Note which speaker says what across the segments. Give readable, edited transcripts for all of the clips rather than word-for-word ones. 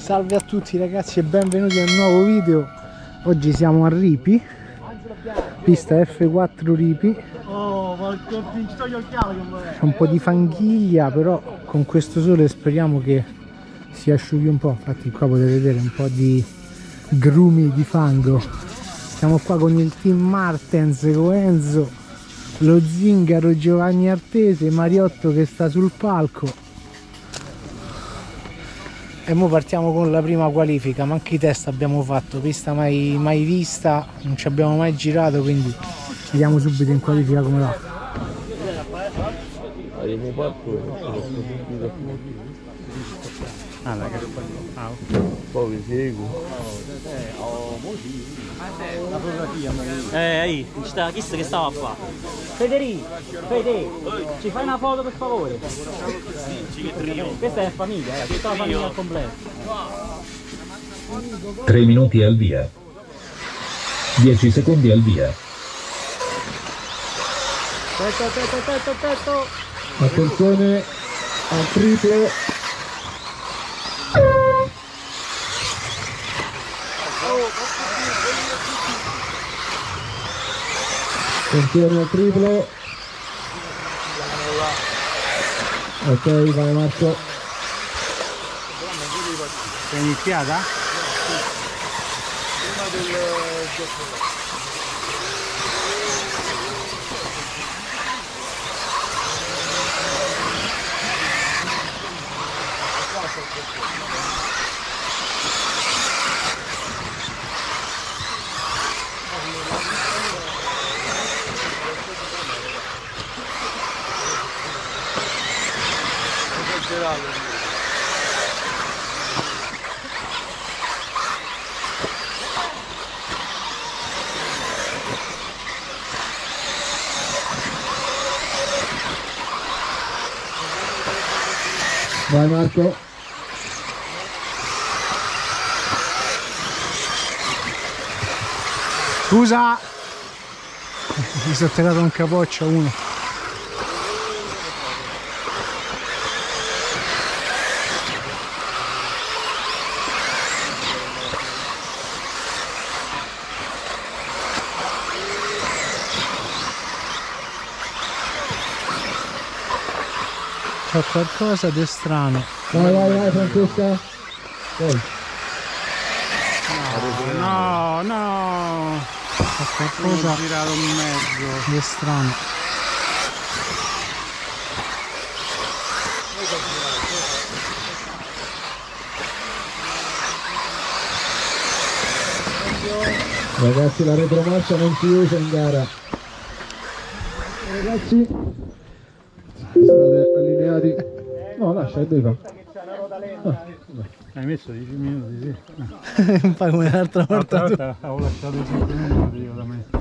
Speaker 1: Salve a tutti ragazzi e benvenuti a un nuovo video. Oggi siamo a Ripi, pista F4 Ripi. C'è un po' di fanghiglia, però con questo sole speriamo che si asciughi un po'. Infatti qua potete vedere un po' di grumi di fango. Siamo qua con il team Martens, con Enzo, lo Zingaro, Giovanni Artese, Mariotto che sta sul palco. E mo partiamo con la prima qualifica, ma anche i test abbiamo fatto, pista mai vista, non ci abbiamo mai girato, quindi vediamo subito in qualifica come va.
Speaker 2: Poi vi seguo.
Speaker 3: Ahí, chi che stava a fare? Federico, ci fai una foto per favore? Questa è famiglia, tutta la famiglia al completo.
Speaker 4: 3 minuti al via. 10 secondi al via.
Speaker 3: Aspetta.
Speaker 2: Attenzione al triplo. Attenzione al triplo. Ok, vai Marco.
Speaker 1: È iniziata?
Speaker 2: Vai Marco.
Speaker 1: Scusa! Mi sono tirato un capoccio uno. C'è qualcosa di strano.
Speaker 2: Vai Francesca. Poi.
Speaker 1: No. C'è qualcosa
Speaker 3: Girato in mezzo.
Speaker 1: di strano.
Speaker 2: Ragazzi, la retromarcia non si usa in gara. Ragazzi, state allineati. No, lascia, dove fa?
Speaker 3: Hai messo 10 minuti, sì.
Speaker 1: Un po' come l'altra volta.
Speaker 3: Avevo lasciato 5 minuti io da me.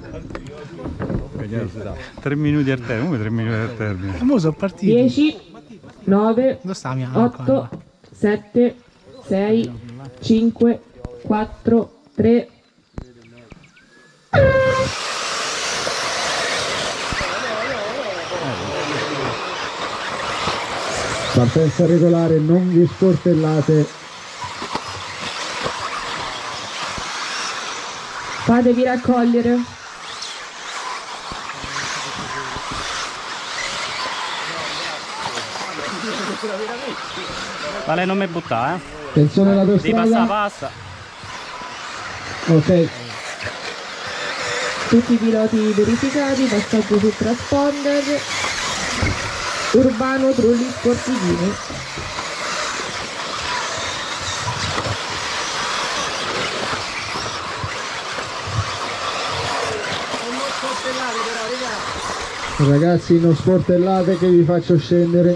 Speaker 3: 3 minuti al termine, come 3 minuti al termine?
Speaker 1: E mo sono partiti.
Speaker 5: 10, 9,
Speaker 1: Dove sta mia
Speaker 5: 8, 7, 6, 5, 4, 3.
Speaker 2: Partenza regolare, non vi sportellate.
Speaker 5: Fatevi raccogliere.
Speaker 3: Vale, non mi buttare,
Speaker 2: Attenzione all'autostrada.
Speaker 3: passa.
Speaker 2: Ok,
Speaker 5: Tutti i piloti verificati, passaggio sul transponder. Urbano Trulli Sportivini.
Speaker 2: ragazzi, non sportellate che vi faccio scendere.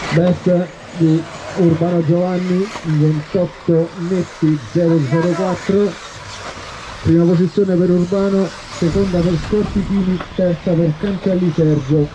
Speaker 2: Best di Urbano Giovanni 28 netti 004, prima posizione per Urbano, seconda per Scortichini, terza per Cancelli Sergio.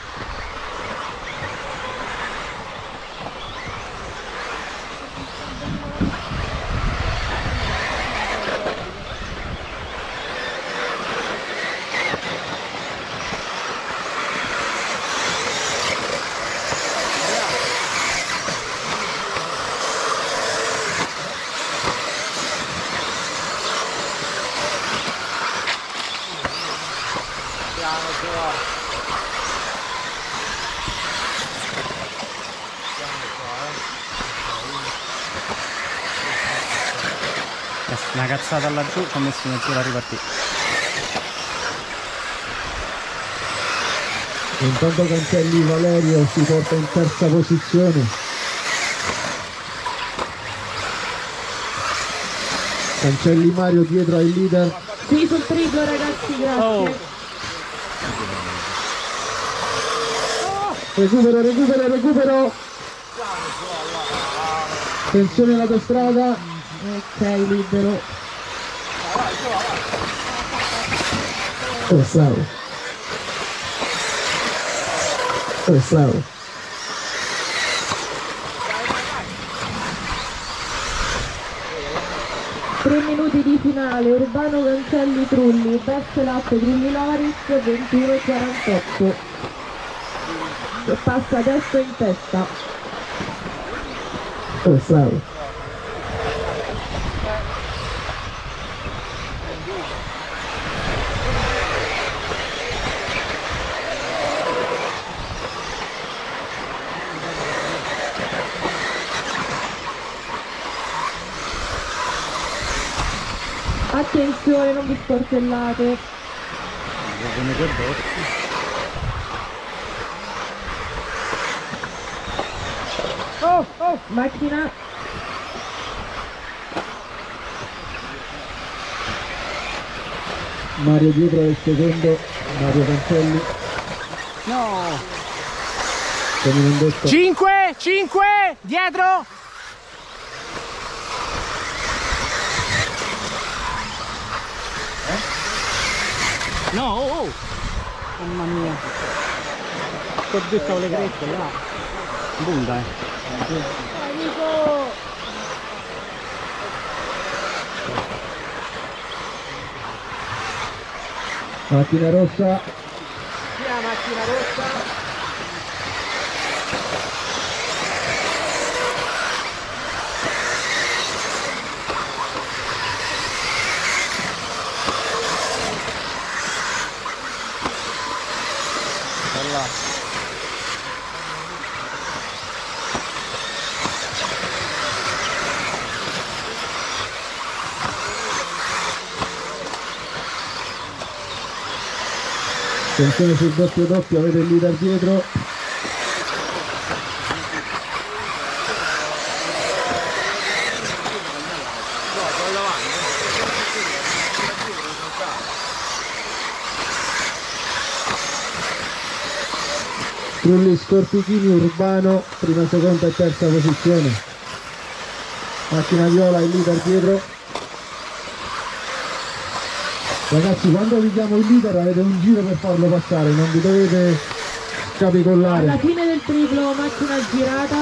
Speaker 3: Una cazzata laggiù, ci ho messo mezz'ora a ripartire.
Speaker 2: Intanto Cancelli Valerio si porta in terza posizione. Cancelli Mario dietro ai leader.
Speaker 5: Qui sul triplo ragazzi, grazie.
Speaker 3: Oh.
Speaker 2: Recupero. Attenzione all'autostrada.
Speaker 5: Ok, libero.
Speaker 2: Slavo.
Speaker 5: 3 minuti di finale, Urbano Cancelli Trulli, best lap Trulli Loris 21:48. E passa adesso in testa.
Speaker 2: Slavo.
Speaker 5: Attenzione, non vi sportellate. Macchina.
Speaker 2: Mario dietro al secondo, Mario Cancelli.
Speaker 3: No!
Speaker 2: Come non detto.
Speaker 1: 5 dietro.
Speaker 3: No, oh! Mamma mia! Sto detto le creste là! Bunda,
Speaker 2: Macchina rossa. Attenzione sul doppio, avete il leader dietro. Trulli, Scortichini, Urbano, prima, seconda e terza posizione. Macchina viola, il leader dietro. Ragazzi, quando vi chiamo il leader avete un giro per farlo passare, non vi dovete capicollare.
Speaker 5: Alla fine del triplo, macchina girata.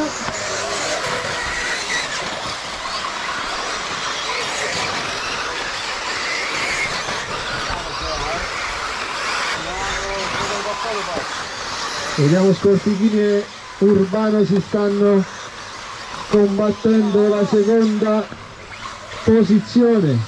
Speaker 2: Vediamo Scortichini e Urbano si stanno combattendo la seconda posizione.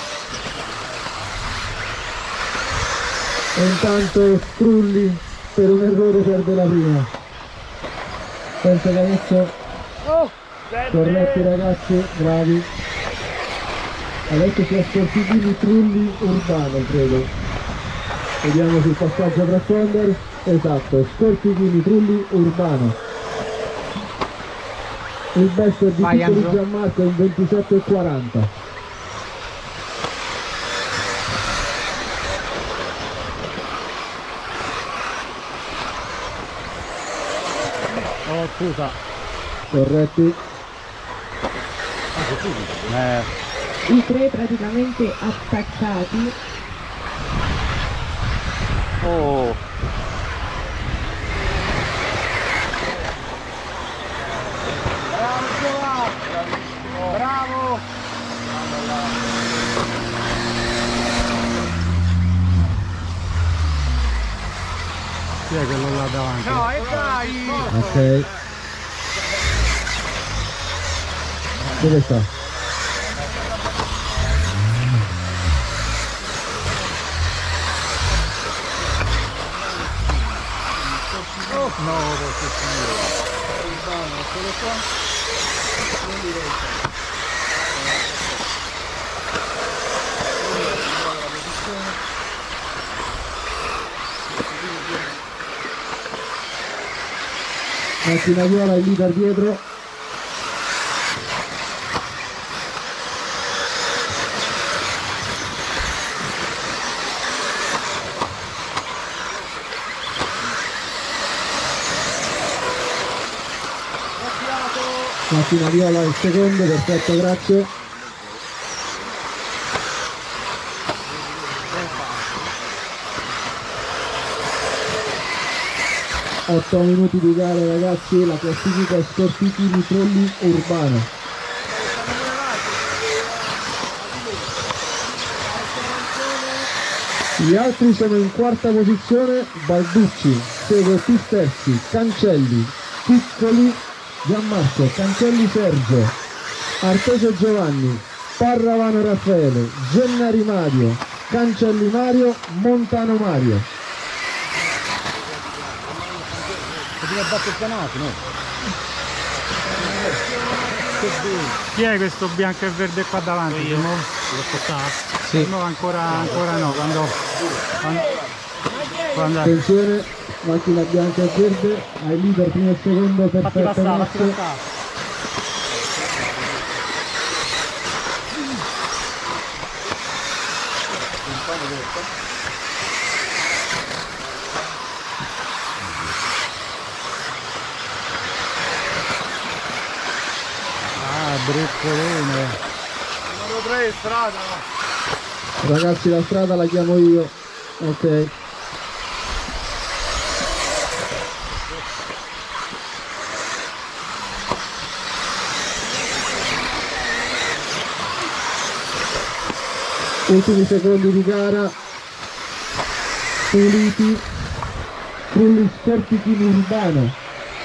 Speaker 2: E intanto Trulli per un errore perde la prima. Penso che adesso corretti ragazzi, bravi. Adesso si è Scortichini, Trulli, Urbano credo. Vediamo sul passaggio transponder. Esatto, Scortichini, Trulli, Urbano. Il best di Piccoli Gianmarco in 27:40.
Speaker 3: Oh scusa.
Speaker 2: Corretti.
Speaker 5: I tre praticamente attaccati.
Speaker 3: Oh. Bravo!
Speaker 1: Chi è quello là davanti?
Speaker 3: No, e dai!
Speaker 2: Ok. Dove sta?
Speaker 1: No, perché
Speaker 2: Macchina viola, il leader dietro. Macchina viola il secondo, perfetto, grazie. Otto minuti di gara ragazzi, la classifica Scortitini Trulli Urbano. Gli altri sono in quarta posizione: Balducci, segue Pistessi, Cancelli, Piccoli Gianmarco, Cancelli Sergio, Artese Giovanni, Parravano Raffaele, Gennari Mario, Cancelli Mario, Montano Mario.
Speaker 1: chi è questo bianco e verde qua davanti?
Speaker 3: Io. Lo spostato?
Speaker 1: Sì. No, ancora no, quando
Speaker 2: Attenzione, macchina bianca e verde, ai leader primo e secondo,
Speaker 3: Fatti
Speaker 2: perfetto,
Speaker 3: passare, fatti
Speaker 2: grazie.
Speaker 3: passare.
Speaker 1: brutolone.
Speaker 3: Numero 3 strada.
Speaker 2: Ragazzi, la strada la chiamo io. Ok. Ultimi secondi di gara. Puliti. Trulli Scortitini Urbano.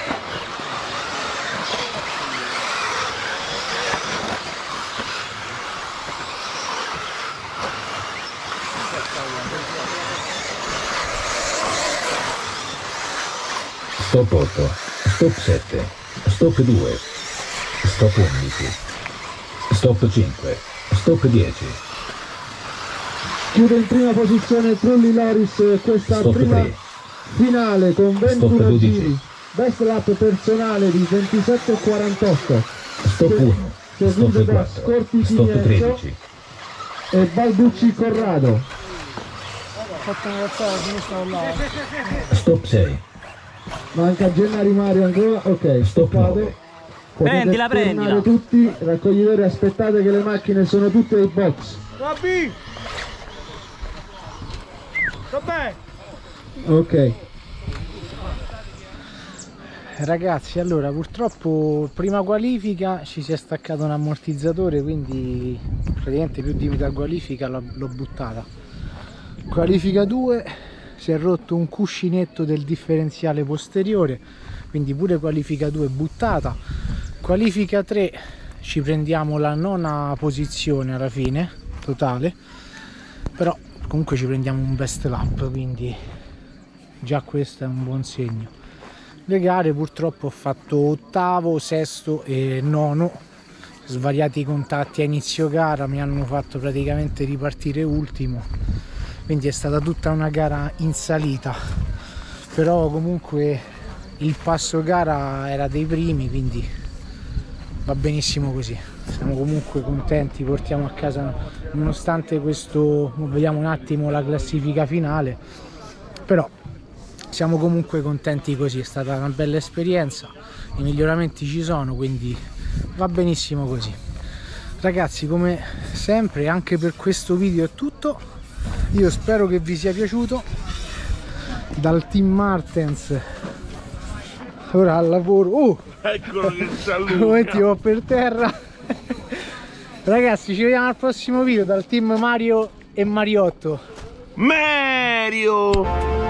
Speaker 4: Stop 8, stop 7, stop 2, stop 11, stop 5, stop 10.
Speaker 2: Chiude in prima posizione Trulli Loris questa
Speaker 4: Stop
Speaker 2: prima
Speaker 4: 3.
Speaker 2: finale con 21
Speaker 4: 12.
Speaker 2: giri. Best lap personale di 27,48.
Speaker 4: Stop 1,
Speaker 2: Seguito
Speaker 4: stop
Speaker 2: da
Speaker 4: 4,
Speaker 2: Scortitini
Speaker 4: stop
Speaker 2: Enzo
Speaker 4: 13.
Speaker 2: e Balducci Corrado.
Speaker 4: Stop 6,
Speaker 2: Manca Gennari Mario ancora. Ok,
Speaker 4: Stop
Speaker 2: stoppato.
Speaker 4: 9.
Speaker 2: Potete tornare tutti, raccoglitori, aspettate che le macchine sono tutte ai box.
Speaker 3: Robby! Vabbè!
Speaker 2: Ok.
Speaker 1: Ragazzi, allora purtroppo prima qualifica ci si è staccato un ammortizzatore, quindi praticamente più di metà qualifica l'ho buttata. Qualifica 2 si è rotto un cuscinetto del differenziale posteriore, quindi pure qualifica 2 buttata. Qualifica 3 ci prendiamo la nona posizione alla fine totale, però comunque ci prendiamo un best lap, quindi già questo è un buon segno. Le gare purtroppo ho fatto ottavo, sesto e nono, svariati contatti a inizio gara mi hanno fatto praticamente ripartire ultimo, quindi è stata tutta una gara in salita, però comunque il passo gara era dei primi, quindi va benissimo così. Siamo comunque contenti, portiamo a casa nonostante questo. Vediamo un attimo la classifica finale, però siamo comunque contenti così, è stata una bella esperienza, i miglioramenti ci sono, quindi va benissimo così. Ragazzi, come sempre anche per questo video è tutto, io spero che vi sia piaciuto. Dal team Martens ora al lavoro,
Speaker 6: Eccolo che saluta.
Speaker 1: come ti va per terra. Ragazzi, ci vediamo al prossimo video dal team Mario e Mariotto.
Speaker 6: Mario!